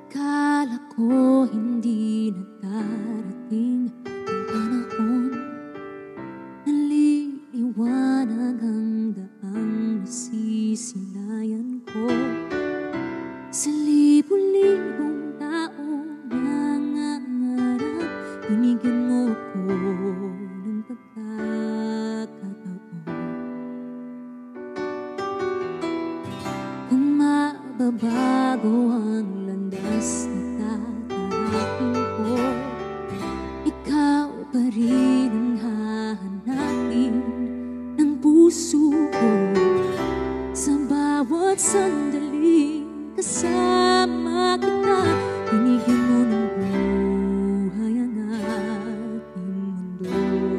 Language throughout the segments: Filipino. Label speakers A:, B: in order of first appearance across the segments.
A: Akala ko hindi na darating ang panahon, naliliwanag ang daang nasisilayan ko. Sa libo-libong taong nangangarap, binigyan mo ko ng pagkakataon. Kung mababago ang landas na tatahakin ko, ikaw pa rin ang hahanapin ng puso ko. Sa bawat sandaling kasama kita, binigyan mo ng buhay ang ating mundo.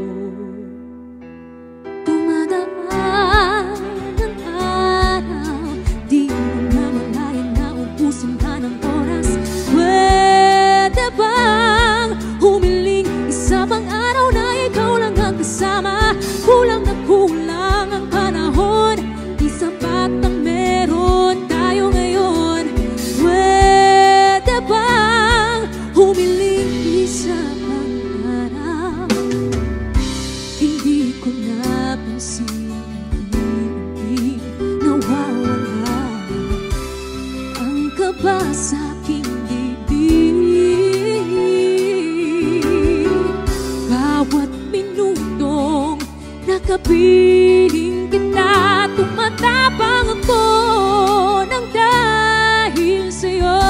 A: Dumadaan ang araw, di mo na malayan na ubusin ka ng oras. Pwede bang humiling isa pang araw na ikaw lang ang kasama? Kulang na kulang ang panahon, di sapat ang meron tayo ngayon. Pwede bang humiling isa pang araw? Hindi ko napansin, hindi nawawala ang kaba sa aking dibdib. Bawat minutong nakapiling kita, tumatapang ako ng dahil sa'yo.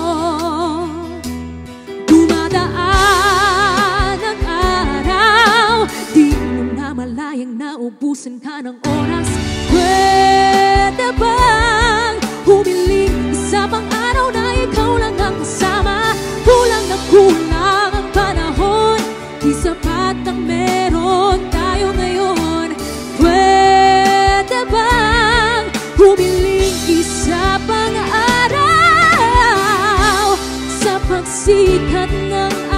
A: Dumadaan ang araw, di mo na malayang naubusan ka ng oras. Pwede bang humiling isa pang araw na ikaw lang ang kasama? Kulang na kulang ang panahon, di sapat ang meron tayo ngayon. Pwede bang humiling isa pang araw? Sa pagsikat ng